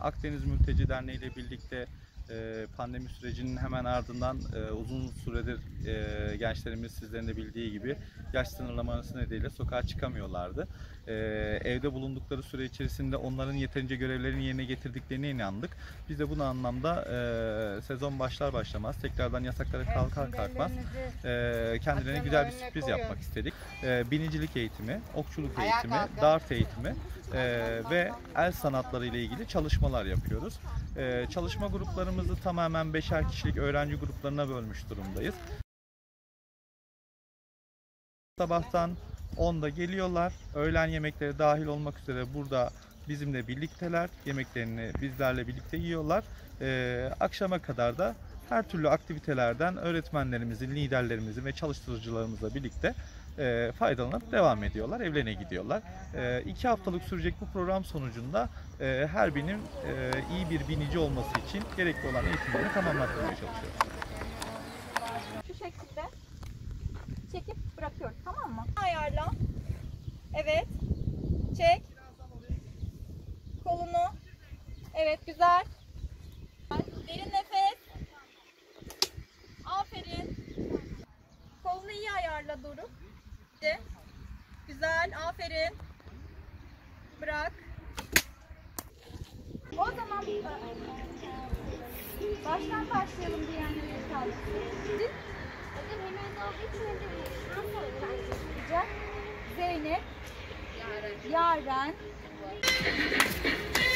Akdeniz Mülteci Derneği ile birlikte pandemi sürecinin hemen ardından uzun süredir gençlerimiz sizlerin de bildiği gibi yaş sınırlaması nedeniyle sokağa çıkamıyorlardı. Evde bulundukları süre içerisinde onların yeterince görevlerini yerine getirdiklerine inandık. Biz de bu anlamda sezon başlar başlamaz tekrardan yasaklara kalkar kalkmaz kendilerine güzel bir sürpriz yapmak istedik. Binicilik eğitimi, okçuluk eğitimi, dart eğitimi ve el sanatları ile ilgili çalışmalar yapıyoruz. Çalışma gruplarımızı tamamen 5'er kişilik öğrenci gruplarına bölmüş durumdayız. Sabahtan 10'da geliyorlar. Öğlen yemekleri dahil olmak üzere burada bizimle birlikteler. Yemeklerini bizlerle birlikte yiyorlar. Akşama kadar da her türlü aktivitelerden öğretmenlerimizin, liderlerimizin ve çalıştırıcılarımızla birlikte faydalanıp devam ediyorlar. Evlerine gidiyorlar. 2 haftalık sürecek bu program sonucunda her birinin iyi bir binici olması için gerekli olan eğitimlerini tamamlatmaya çalışıyoruz. Şu şekilde çekip bırakıyoruz, tamam mı? Ayarla. Evet. Çek. Kolunu. Evet, güzel. Derin nefes. Aferin. Kolunu iyi ayarla Doruk. Güzel, aferin. Bırak. O zaman baştan başlayalım diyenlere kaldık. Zeynep, Yaren,